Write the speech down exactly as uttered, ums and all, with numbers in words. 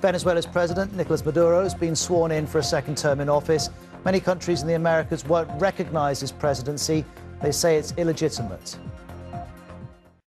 Venezuela's president, Nicolas Maduro, has been sworn in for a second term in office. Many countries in the Americas won't recognize his presidency. They say it's illegitimate.